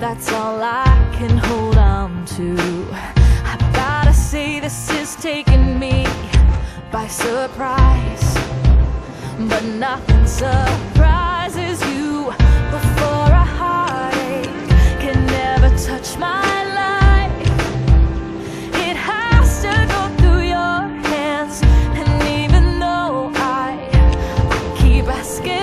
that's all I can hold on to. I gotta say this is taking me by surprise, but nothing surprises you before a heartache can never touch my life. It has to go through your hands, and even though I keep asking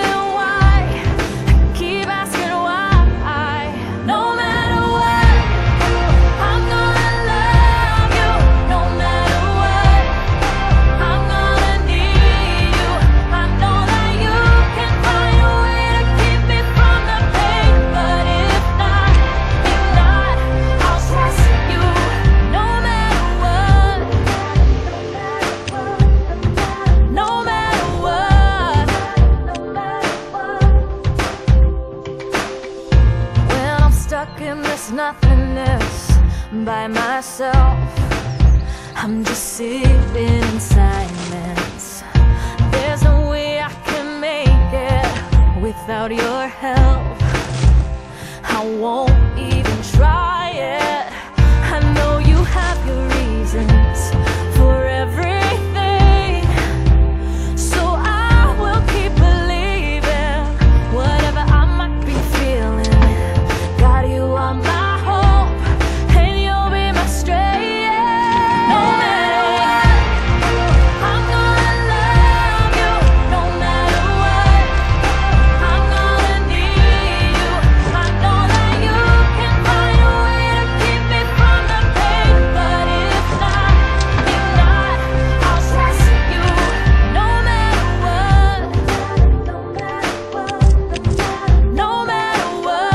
in this nothingness by myself, I'm just sitting in silence. There's no way I can make it without your help. I won't even try it. I know you have your reasons for everything, so I will keep believing whatever I might be feeling. You are my hope, and you'll be my strength. No matter what, I'm gonna love you. No matter what, I'm gonna need you. I know that you can find a way to keep me from the pain, but if not, I'll trust you. No matter what, no matter what, no matter what.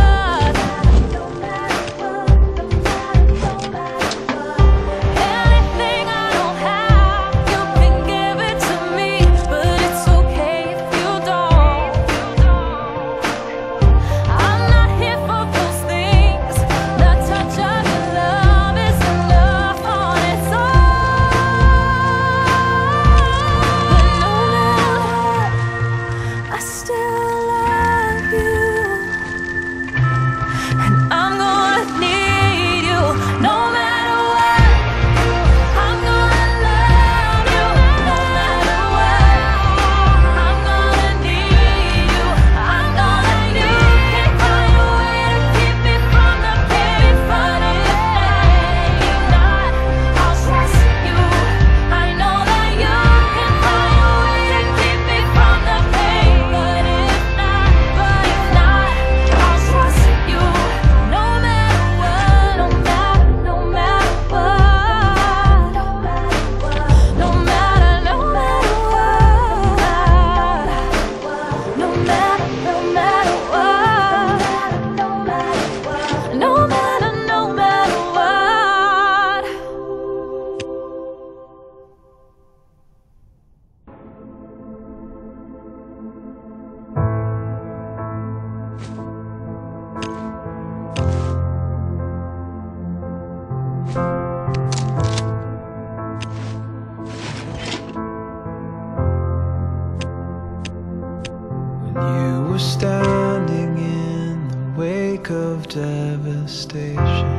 You were standing in the wake of devastation,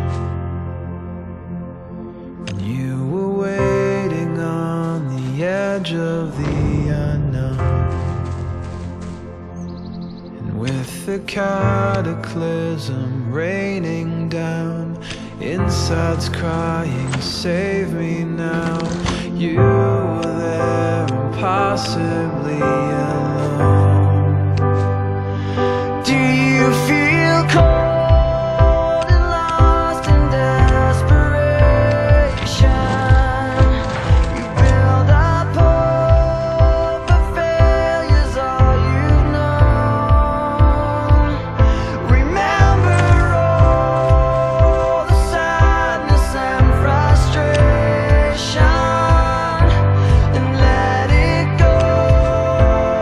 and you were waiting on the edge of the unknown. And with the cataclysm raining down, inside's crying, save me now. You were there, impossibly alone. Do you feel cold and lost in desperation? You build up hope, but failure's all you know. Remember all the sadness and frustration, and let it go.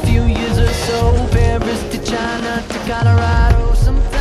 few years or so, Paris to China to Colorado. Some